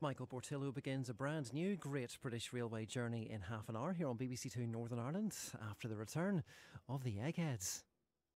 Michael Portillo begins a brand new Great British Railway journey in half an hour here on BBC Two Northern Ireland after the return of the Eggheads.